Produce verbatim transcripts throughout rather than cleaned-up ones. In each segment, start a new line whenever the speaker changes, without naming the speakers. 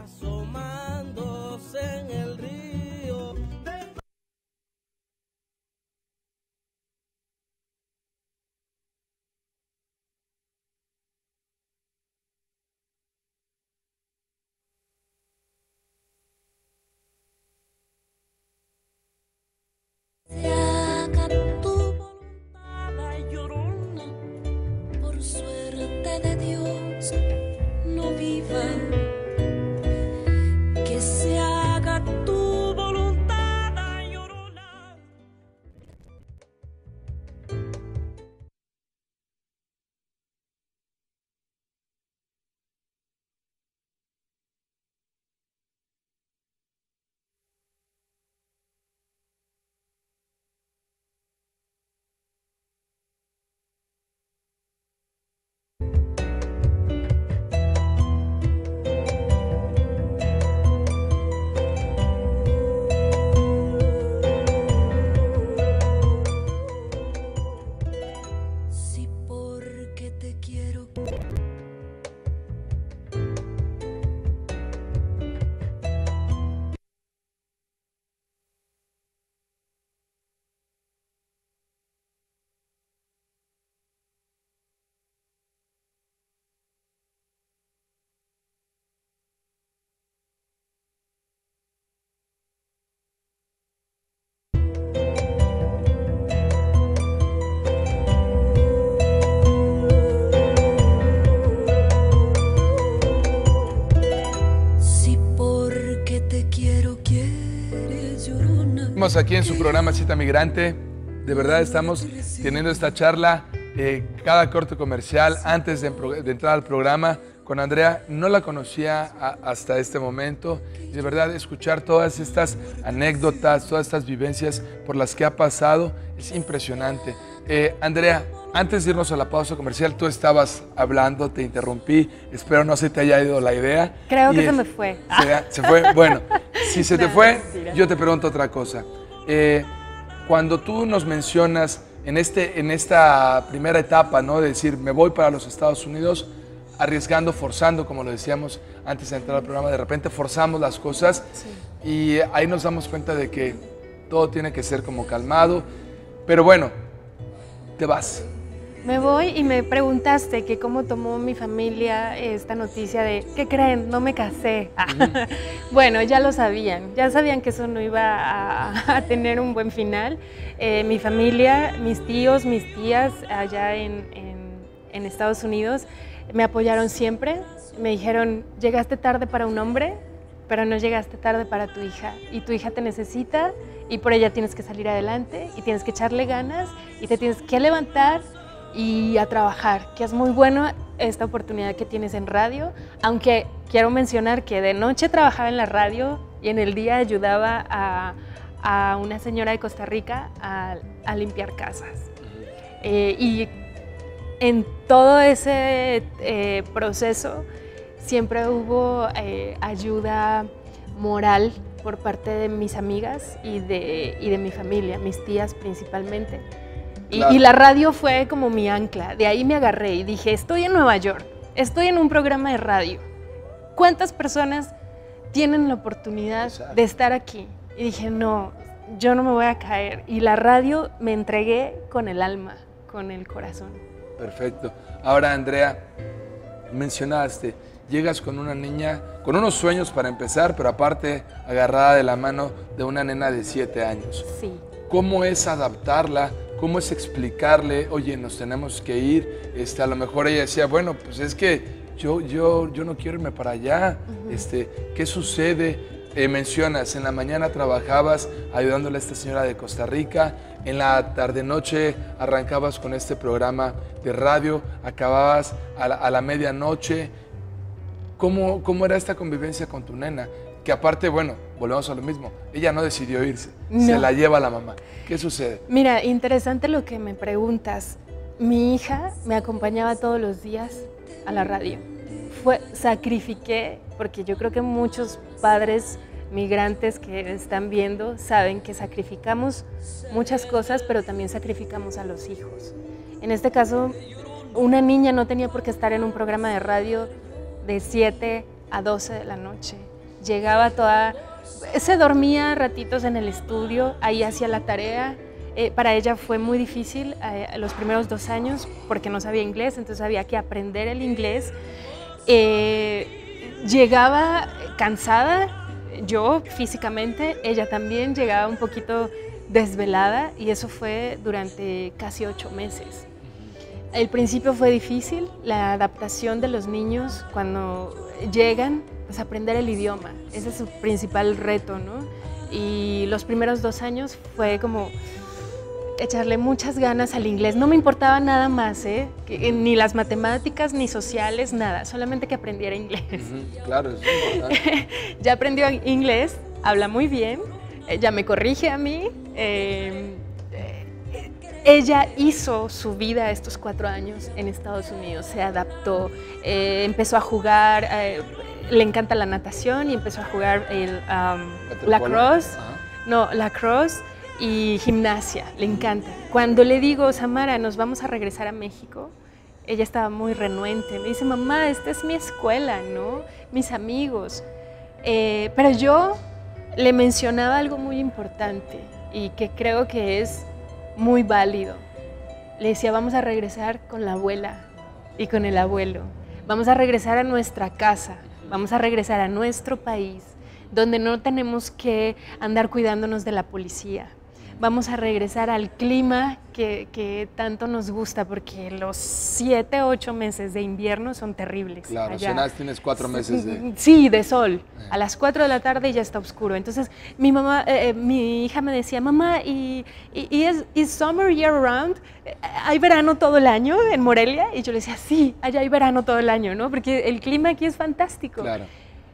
asomándose en el río.
Se haga tu voluntad, llorona, por suerte de Dios, no viva. Que se haga tu voluntad, llorona. Si porque te quiero. Si porque te quiero quieres, llorona.
Estamos aquí en su programa Cita Migrante. De verdad estamos teniendo esta charla eh, cada corte comercial antes de, de entrar al programa con Andrea. No la conocía a, hasta este momento. Y de verdad escuchar todas estas anécdotas, todas estas vivencias por las que ha pasado es impresionante. Eh, Andrea, antes de irnos a la pausa comercial, tú estabas hablando, te interrumpí. Espero no se te haya ido la idea.
Creo
Y
que se
es-
me fue.
Se, se fue. Bueno, si se te
No,
fue,
mentira.
yo te pregunto otra cosa. Eh, cuando tú nos mencionas en, este, en esta primera etapa, ¿no? De decir, me voy para los Estados Unidos, arriesgando, forzando, como lo decíamos antes de entrar al programa, de repente forzamos las cosas y ahí nos damos cuenta de que todo tiene que ser como calmado. Pero bueno, te vas.
Me voy y me preguntaste que cómo tomó mi familia esta noticia de, ¿qué creen? No me casé. Bueno, ya lo sabían, ya sabían que eso no iba a, a tener un buen final. Eh, mi familia, mis tíos, mis tías allá en, en, en Estados Unidos me apoyaron siempre. Me dijeron, llegaste tarde para un hombre, pero no llegaste tarde para tu hija. Y tu hija te necesita y por ella tienes que salir adelante y tienes que echarle ganas y te tienes que levantar y a trabajar, que es muy bueno esta oportunidad que tienes en radio, aunque quiero mencionar que de noche trabajaba en la radio y en el día ayudaba a, a una señora de Costa Rica a, a limpiar casas. Eh, y en todo ese eh, proceso siempre hubo eh, ayuda moral por parte de mis amigas y de, y de mi familia, mis tías principalmente. Y,
Claro.
y la radio fue como mi ancla, de ahí me agarré y dije, estoy en Nueva York, estoy en un programa de radio. ¿Cuántas personas tienen la oportunidad
Exacto.
de estar aquí? Y dije, no, yo no me voy a caer. Y la radio me entregué con el alma, con el corazón.
Perfecto. Ahora, Andrea, mencionaste, llegas con una niña, con unos sueños para empezar, pero aparte agarrada de la mano de una nena de siete años.
Sí.
¿Cómo es adaptarla? ¿Cómo es explicarle, oye, nos tenemos que ir? Este, a lo mejor ella decía, bueno, pues es que yo, yo, yo no quiero irme para allá. Uh-huh. este, ¿Qué sucede? Eh, mencionas, en la mañana trabajabas ayudándole a esta señora de Costa Rica, en la tarde-noche arrancabas con este programa de radio, acababas a la, a la medianoche. ¿Cómo, ¿Cómo era esta convivencia con tu nena? Que aparte, bueno, volvemos a lo mismo, ella no decidió irse,
no.
Se la lleva la mamá. ¿Qué sucede?
Mira, interesante lo que me preguntas. Mi hija me acompañaba todos los días a la radio. Fue, sacrifiqué, porque yo creo que muchos padres migrantes que están viendo saben que sacrificamos muchas cosas, pero también sacrificamos a los hijos. En este caso, una niña no tenía por qué estar en un programa de radio de siete a doce de la noche. llegaba toda, se dormía ratitos en el estudio, ahí hacía la tarea. Eh, para ella fue muy difícil eh, los primeros dos años porque no sabía inglés, entonces había que aprender el inglés. Eh, llegaba cansada, yo físicamente, ella también llegaba un poquito desvelada y eso fue durante casi ocho meses. El principio fue difícil, la adaptación de los niños cuando llegan, pues aprender el idioma, ese es su principal reto, ¿no? Y los primeros dos años fue como echarle muchas ganas al inglés, no me importaba nada más, ¿eh? Que, ni las matemáticas, ni sociales, nada, solamente que aprendiera inglés.
Uh-huh, claro, es importante.
Ya aprendió inglés, habla muy bien, ella me corrige a mí, eh, eh, ella hizo su vida estos cuatro años en Estados Unidos, se adaptó, eh, empezó a jugar, eh, le encanta la natación y empezó a jugar el um, lacrosse, no, lacrosse y gimnasia, le encanta. Cuando le digo, Samara, nos vamos a regresar a México, ella estaba muy renuente, me dice, mamá, esta es mi escuela, ¿no? Mis amigos. Eh, pero yo le mencionaba algo muy importante y que creo que es muy válido. Le decía, vamos a regresar con la abuela y con el abuelo. Vamos a regresar a nuestra casa, vamos a regresar a nuestro país, donde no tenemos que andar cuidándonos de la policía. Vamos a regresar al clima que, que tanto nos gusta, porque los siete, ocho meses de invierno son terribles.
Claro,
allá.
Cenas tienes cuatro meses de...
Sí, de sol. A las cuatro de la tarde ya está oscuro. Entonces, mi mamá, eh, mi hija me decía, mamá, ¿y, y, y es is summer year round? ¿Hay verano todo el año en Morelia? Y yo le decía, sí, allá hay verano todo el año, ¿no? Porque el clima aquí es fantástico.
Claro.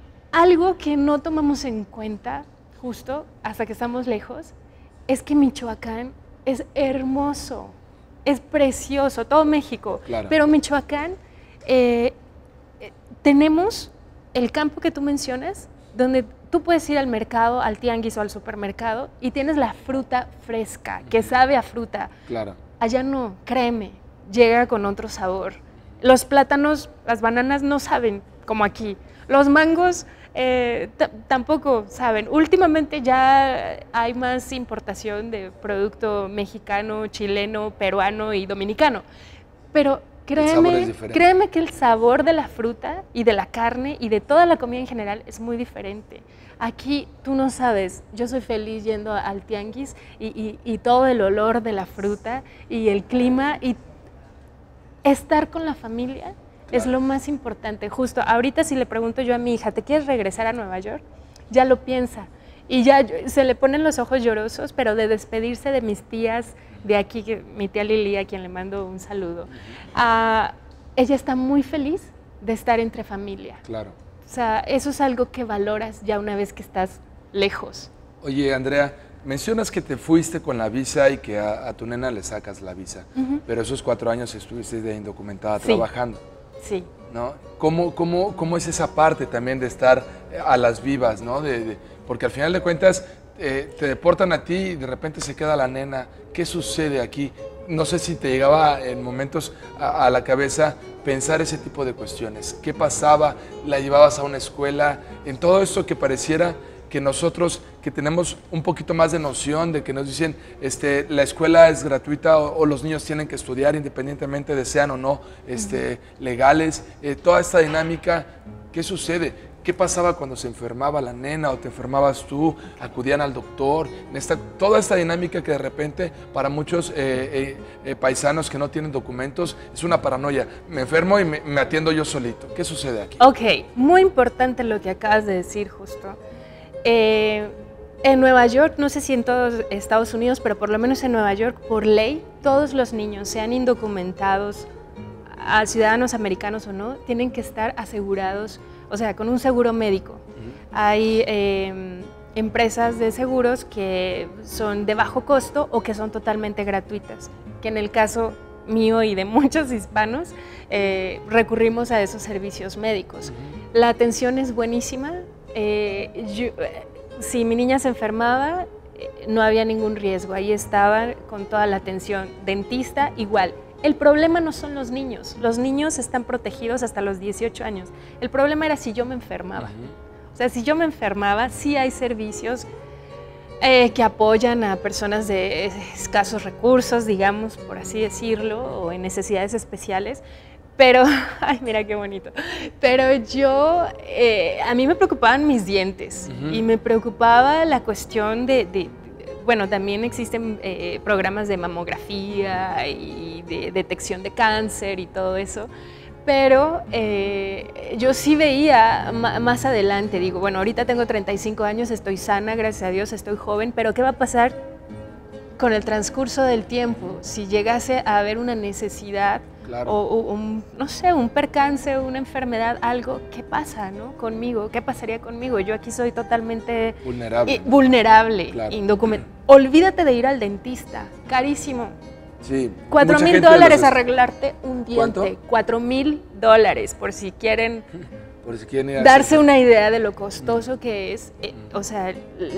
Algo que no tomamos en cuenta, justo hasta que estamos lejos, es que Michoacán es hermoso, es precioso, todo México,
claro.
Pero Michoacán, eh, eh, tenemos el campo que tú mencionas, donde tú puedes ir al mercado, al tianguis o al supermercado y tienes la fruta fresca, que sabe a fruta.
Claro.
Allá no, créeme, llega con otro sabor. Los plátanos, las bananas no saben como aquí. Los mangos eh, tampoco saben. Últimamente ya hay más importación de producto mexicano, chileno, peruano y dominicano. Pero créeme, créeme que el sabor de la fruta y de la carne y de toda la comida en general es muy diferente. Aquí tú no sabes, yo soy feliz yendo al tianguis y, y, y todo el olor de la fruta y el clima y estar con la familia. Claro. Es lo más importante. Justo ahorita si le pregunto yo a mi hija, ¿te quieres regresar a Nueva York? Ya lo piensa. Y ya se le ponen los ojos llorosos, pero de despedirse de mis tías de aquí, que, mi tía Lili, a quien le mando un saludo. Uh, ella está muy feliz de estar entre familia.
Claro.
O sea, eso es algo que valoras ya una vez que estás lejos.
Oye, Andrea, mencionas que te fuiste con la visa y que a, a tu nena le sacas la visa, uh-huh. Pero esos cuatro años estuviste de indocumentada
sí.
trabajando.
Sí.
¿No? ¿Cómo, cómo, ¿Cómo es esa parte también de estar a las vivas, ¿no? De, de, porque al final de cuentas eh, te deportan a ti y de repente se queda la nena. ¿Qué sucede aquí? No sé si te llegaba en momentos a, a la cabeza pensar ese tipo de cuestiones. ¿Qué pasaba? ¿La llevabas a una escuela? En todo esto que pareciera que nosotros, que tenemos un poquito más de noción de que nos dicen este, la escuela es gratuita o, o los niños tienen que estudiar independientemente de sean o no este, uh-huh. legales, eh, toda esta dinámica, ¿qué sucede? ¿Qué pasaba cuando se enfermaba la nena o te enfermabas tú? ¿Acudían al doctor? Esta, toda esta dinámica que de repente para muchos eh, eh, eh, paisanos que no tienen documentos es una paranoia. Me enfermo y me, me atiendo yo solito. ¿Qué sucede aquí?
Ok, muy importante lo que acabas de decir justo. Eh, en Nueva York, no sé si en todos Estados Unidos, pero por lo menos en Nueva York, por ley, todos los niños, sean indocumentados, a ciudadanos americanos o no, tienen que estar asegurados, o sea, con un seguro médico. Uh-huh. Hay eh, empresas de seguros que son de bajo costo o que son totalmente gratuitas, que en el caso mío y de muchos hispanos, eh, recurrimos a esos servicios médicos. Uh-huh. La atención es buenísima. Eh, yo, si mi niña se enfermaba, eh, no había ningún riesgo, ahí estaba con toda la atención. Dentista, igual. El problema no son los niños, los niños están protegidos hasta los dieciocho años. El problema era si yo me enfermaba. Uh-huh. O sea, si yo me enfermaba, sí hay servicios eh, que apoyan a personas de escasos recursos, digamos, por así decirlo, o en necesidades especiales. Pero, ay, mira qué bonito. Pero yo, eh, a mí me preocupaban mis dientes uh-huh. y me preocupaba la cuestión de, de, de bueno, también existen eh, programas de mamografía y de detección de cáncer y todo eso. Pero eh, yo sí veía más adelante, digo, bueno, ahorita tengo treinta y cinco años, estoy sana, gracias a Dios, estoy joven, pero ¿qué va a pasar con el transcurso del tiempo? Si llegase a haber una necesidad claro. o, o un, no sé, un percance, una enfermedad, algo, ¿qué pasa, no? Conmigo, ¿qué pasaría conmigo? Yo aquí soy totalmente
vulnerable,
eh, vulnerable claro. indocumentada. Olvídate de ir al dentista, carísimo.
Sí.
Cuatro mil dólares arreglarte un diente. ¿Cuánto? Cuatro mil dólares, por si quieren,
por si quieren
darse una idea de lo costoso mm. que es, eh, o sea,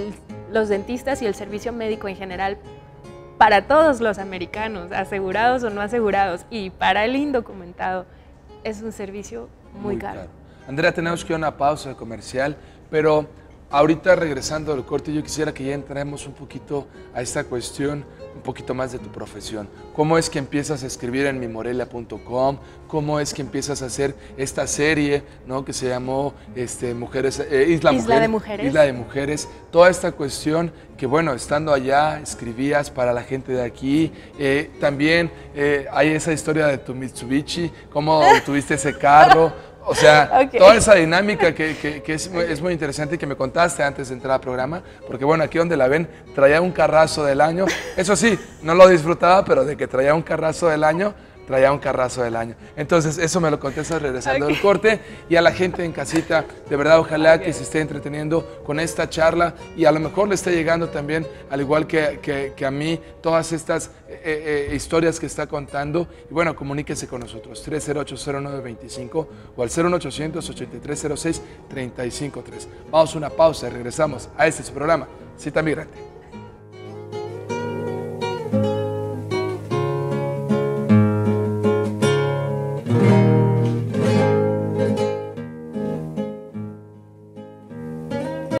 los dentistas y el servicio médico en general para todos los americanos, asegurados o no asegurados, y para el indocumentado, es un servicio muy, muy caro. caro.
Andrea, tenemos que ir a una pausa comercial, pero ahorita regresando al corte, yo quisiera que ya entremos un poquito a esta cuestión, un poquito más de tu profesión. ¿Cómo es que empiezas a escribir en mi morelia punto com? ¿Cómo es que empiezas a hacer esta serie, ¿no? que se llamó este, Mujeres, eh, Isla,
Isla
Mujer,
de Mujeres?
Isla de Mujeres. Toda esta cuestión que, bueno, estando allá, escribías para la gente de aquí. Eh, también eh, hay esa historia de tu Mitsubishi, cómo tuviste ese carro. O sea, okay. toda esa dinámica que, que, que es, es muy interesante y que me contaste antes de entrar al programa, porque bueno, aquí donde la ven, traía un carrazo del año. Eso sí, no lo disfrutaba, pero de que traía un carrazo del año, traía un carrazo del año. Entonces, eso me lo contestas regresando okay. del corte. Y a la gente en casita, de verdad, ojalá okay. que se esté entreteniendo con esta charla y a lo mejor le esté llegando también, al igual que, que, que a mí, todas estas eh, eh, historias que está contando. Y bueno, comuníquese con nosotros, tres cero ocho, cero nueve dos cinco o al cero uno ochocientos, ochenta y tres cero seis, treinta y cinco tres. Vamos a una pausa y regresamos a este su programa, Cita Migrante.